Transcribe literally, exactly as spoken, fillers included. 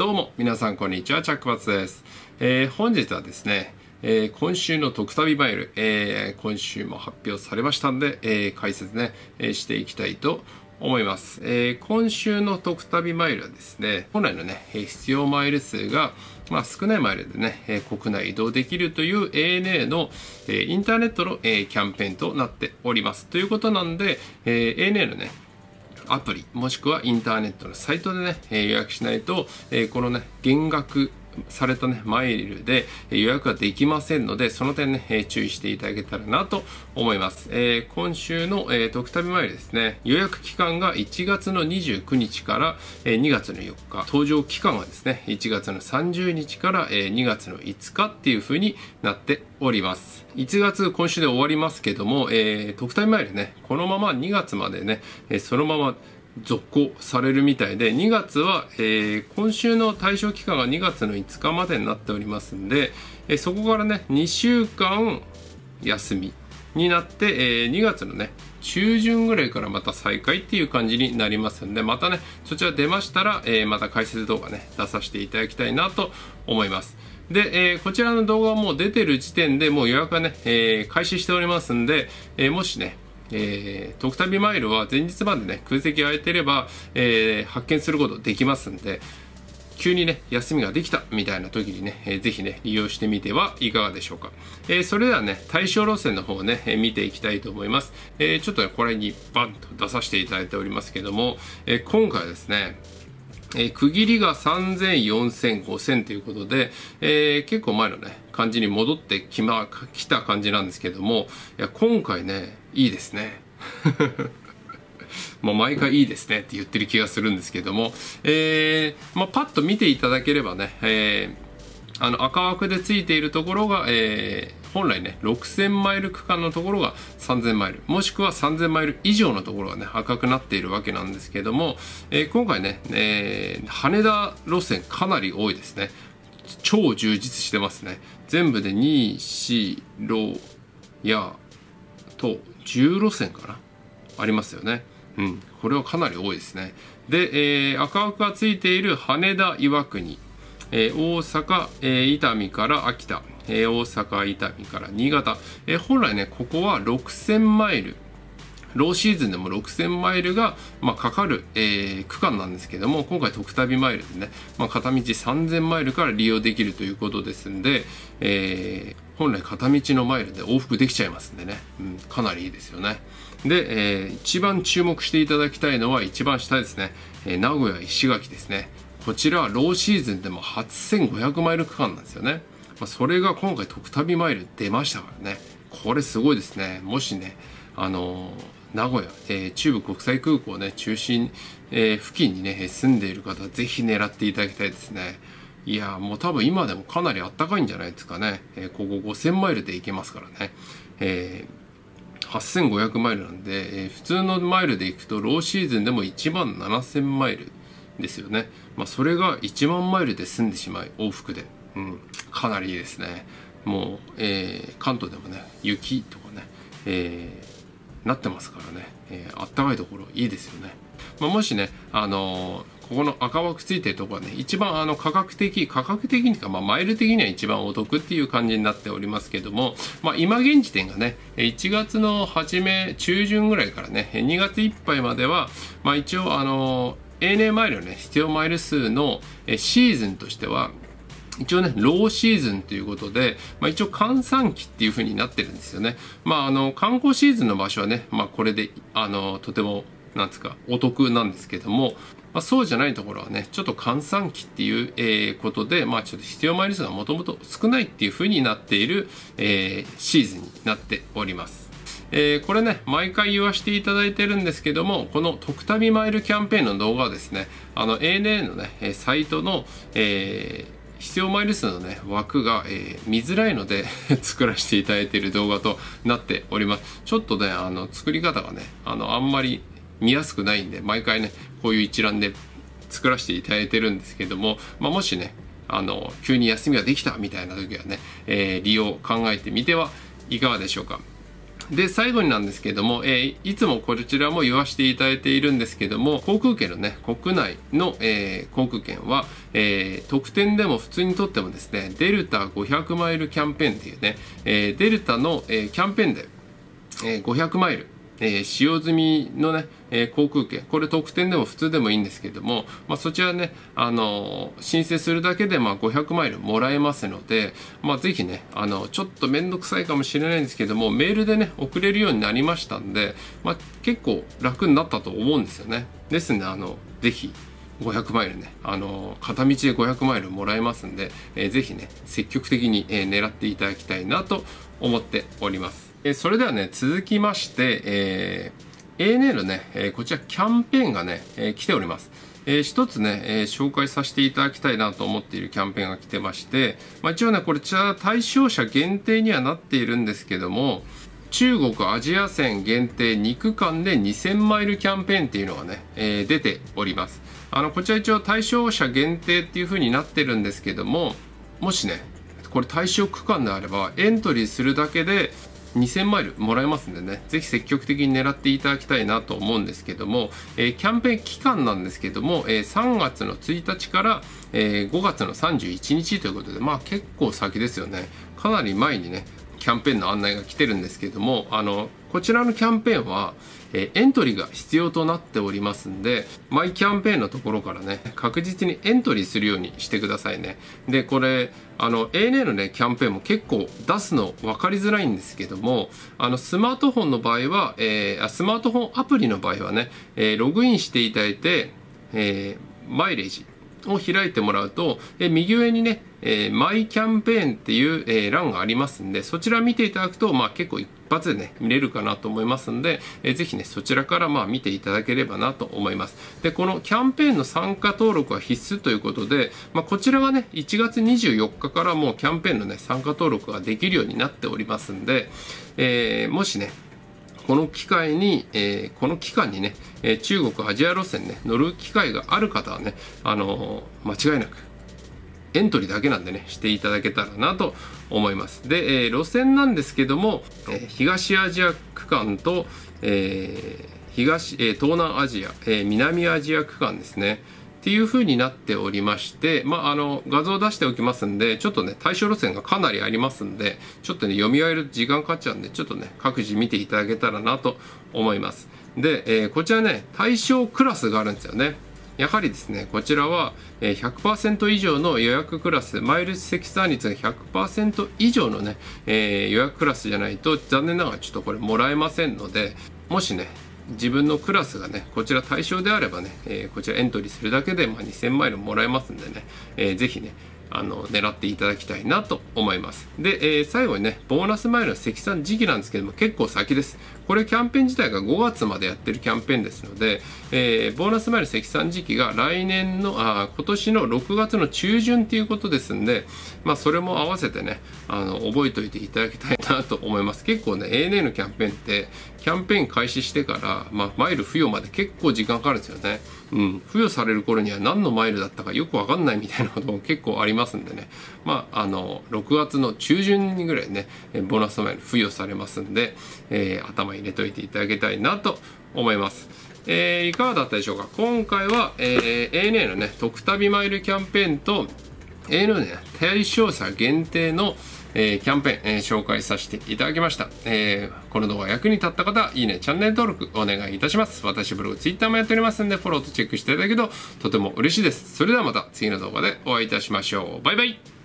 どうも皆さんこんにちは、チャックバツです。えー、本日はですね、えー、今週のトク旅マイル、えー、今週も発表されましたんで、えー、解説ね、えー、していきたいと思います。えー、今週のトク旅マイルはですね、本来のね、必要マイル数がまあ、少ないマイルでね、えー、国内移動できるという エーエヌエー の、えー、インターネットの、えー、キャンペーンとなっております。ということなんで、えー、エーエヌエー のね、アプリもしくはインターネットのサイトでね、えー、予約しないと、えー、このね、減額されたね、マイルで予約ができませんので、その点ね、えー、注意していただけたらなと思います。えー、今週の、えー、トク旅マイルですね、予約期間がいちがつのにじゅうくにちから、えー、にがつのよっか、搭乗期間はですね、いちがつのさんじゅうにちから、えー、にがつのいつかっていう風になっております。いちがつ今週で終わりますけども、えー、トク旅マイルね、このままにがつまでね、えー、そのまま続行されるみたいで、にがつは、えー、今週の対象期間がにがつのいつかまでになっておりますんで、えー、そこからねにしゅうかん休みになって、えー、にがつのね中旬ぐらいからまた再開っていう感じになりますんで、またねそちら出ましたら、えー、また解説動画ね出させていただきたいなと思います。で、えー、こちらの動画はもう出てる時点でもう予約がね、えー、開始しておりますんで、えー、もしねえー、トク旅マイルは前日までね空席空いてれば、えー、発見することできますんで、急にね休みができたみたいな時にね、えー、ぜひね利用してみてはいかがでしょうか。えー、それではね対象路線の方をね、えー、見ていきたいと思います。えー、ちょっとねこれにバンと出させていただいておりますけども、えー、今回はですねえー、区切りがさんぜん、よんせん、ごせんということで、えー、結構前のね感じに戻ってきまきた感じなんですけども、いや今回ねいいですねもう毎回いいですねって言ってる気がするんですけども、えーまあ、パッと見ていただければね、えー、あの赤枠でついているところが、えー本来ねろくせんマイル区間のところがさんぜんマイル、もしくはさんぜんマイル以上のところがね赤くなっているわけなんですけども、えー、今回ね、えー、羽田路線かなり多いですね。超充実してますね。全部でに、よん、ろやとじゅう路線かなありますよね。うん、これはかなり多いですね。で、えー、赤枠がついている羽田岩国、えー、大阪、えー、伊丹から秋田、えー、大阪伊丹から新潟、えー、本来ねここはろくせんマイル、ローシーズンでもろくせんマイルが、まあ、かかる、えー、区間なんですけども、今回トク旅マイルでね、まあ、片道さんぜんマイルから利用できるということですんで、えー、本来片道のマイルで往復できちゃいますんでね、うん、かなりいいですよね。で、えー、一番注目していただきたいのは一番下ですね、えー、名古屋石垣ですね。こちらはローシーズンでもはっせんごひゃくマイル区間なんですよね。まあ、それが今回トク旅マイル出ましたからね、これすごいですね。もしねあのー、名古屋、えー、中部国際空港ね中心、えー、付近にね住んでいる方はぜひ狙っていただきたいですね。いやもう多分今でもかなりあったかいんじゃないですかね。えー、ここごせんマイルで行けますからね、えー、はっせんごひゃくマイルなんで、えー、普通のマイルで行くとローシーズンでもいちまんななせんマイルですよね。まあ、それがいちまんマイルで済んでしまい往復で、うん、かなりいいですね。もう、えー、関東でもね雪とかね、えー、なってますからね、えー、あったかいところいいですよね。まあ、もしね、あのー、ここの赤枠ついてるところはね一番あの価格的価格的にか、まあ、マイル的には一番お得っていう感じになっておりますけども、まあ、今現時点がねいちがつの初め中旬ぐらいからねにがついっぱいまでは、まあ、一応あのーエーエヌエー マイルのね必要マイル数のシーズンとしては一応ねローシーズンということで、まあ、一応閑散期っていう風になってるんですよね。まああの観光シーズンの場所はね、まあ、これであのとてもなんですかお得なんですけども、まあ、そうじゃないところはねちょっと閑散期っていう、えー、ことで、まあ、ちょっと必要マイル数がもともと少ないっていう風になっている、えー、シーズンになっております。えー、これね毎回言わせていただいてるんですけども、このトク旅マイルキャンペーンの動画はですねあの エーエヌエー のねサイトの、えー、必要マイル数のね枠が、えー、見づらいので作らせていただいている動画となっております。ちょっとねあの作り方がねあのあんまり見やすくないんで毎回ねこういう一覧で作らせていただいてるんですけども、まあ、もしねあの急に休みができたみたいな時はね、えー、利用考えてみてはいかがでしょうか。 で、最後になんですけども、えー、いつもこちらも言わせていただいているんですけども、航空券のね、国内の、えー、航空券は、えー、特典でも普通にとってもですね、デルタごひゃくマイルキャンペーンっていうね、えー、デルタの、えー、キャンペーンで、えー、ごひゃくマイル、えー、使用済みのね、えー、航空券、これ特典でも普通でもいいんですけども、まあ、そちらね、あのー、申請するだけでまあごひゃくマイルもらえますので、まあ、ぜひね、あのちょっと面倒くさいかもしれないんですけども、メールでね、送れるようになりましたんで、まあ、結構楽になったと思うんですよね。ですね、あのぜひごひゃくマイルね、あの片道でごひゃくマイルもらえますんで、えー、ぜひね、積極的に、えー、狙っていただきたいなと思っております。えー、それではね、続きまして、えー、エーエヌエー のね、えー、こちらキャンペーンがね、えー、来ております。えー、一つね、えー、紹介させていただきたいなと思っているキャンペーンが来てまして、まあ、一応ね、これちら対象者限定にはなっているんですけども、中国アジア線限定に区間でにせんマイルキャンペーンっていうのがね、えー、出ております。あのこちら一応対象者限定っていう風になってるんですけども、もしねこれ対象区間であればエントリーするだけでにせんマイルもらえますんでね、ぜひ積極的に狙っていただきたいなと思うんですけども、えー、キャンペーン期間なんですけども、えー、さんがつのついたちから、えー、ごがつのさんじゅういちにちということで、まあ結構先ですよね。かなり前にねキャンペーンの案内が来てるんですけども、あのこちらのキャンペーンは、えー、エントリーが必要となっておりますんで、マイキャンペーンのところからね確実にエントリーするようにしてくださいね。でこれあの エーエヌエー のねキャンペーンも結構出すの分かりづらいんですけども、あのスマートフォンの場合は、えー、スマートフォンアプリの場合はね、えー、ログインしていただいて、えー、マイレージを開いてもらうと、え右上にね、えー、マイキャンペーンっていう、えー、欄がありますんで、そちら見ていただくと、まあ、結構一発でね見れるかなと思いますんで、えー、ぜひねそちらからまあ見ていただければなと思います。でこのキャンペーンの参加登録は必須ということで、まあ、こちらはねいちがつにじゅうよっかからもうキャンペーンのね参加登録ができるようになっておりますんで、えー、もしねこの機会に、えー、この期間にね、えー、中国アジア路線ね乗る機会がある方はね、あのー、間違いなくエントリーだけなんでねしていただけたらなと思います。で、えー、路線なんですけども、えー、東アジア区間と、えー、東、えー、東南アジア、えー、南アジア区間ですねっていう風になっておりまして、まあ、あの画像を出しておきますんで、ちょっとね対象路線がかなりありますんで、ちょっとね読み上げる時間かかっちゃうんで、ちょっとね各自見ていただけたらなと思います。で、えー、こちらね対象クラスがあるんですよね。やはりですねこちらは ひゃくパーセント 以上の予約クラス、マイル積算率が ひゃくパーセント 以上のね、えー、予約クラスじゃないと残念ながらちょっとこれもらえませんので、もしね自分のクラスがねこちら対象であればね、えー、こちらエントリーするだけで、まあ、にせんマイルもらえますんでね、えー、ぜひねあの狙っていただきたいなと思います。で、えー、最後にねボーナスマイルの積算時期なんですけども結構先です。これキャンペーン自体がごがつまでやってるキャンペーンですので、えー、ボーナスマイル積算時期が来年のあ今年のろくがつの中旬っていうことですんで、まあそれも合わせてねあの覚えておいていただきたいなと思います。結構ね エーエヌエー のキャンペーンってキャンペーン開始してから、まあ、マイル付与まで結構時間かかるんですよね。うん、付与される頃には何のマイルだったかよく分かんないみたいなことも結構ありますんでね、まあ、あのろくがつの中旬にぐらいねボーナスマイル付与されますんで、えー、頭入れといていただきたいなと思います。えー、いかがだったでしょうか。今回は、えー、エーエヌエー のね特旅マイルキャンペーンと エーエヌエー のね対象者限定のえー、キャンペーン、えー、紹介させていただきました。えー、この動画が役に立った方、いいね、チャンネル登録お願いいたします。私ブログ、ツイッターもやっておりますので、フォローとチェックしていただけるととても嬉しいです。それではまた次の動画でお会いいたしましょう。バイバイ。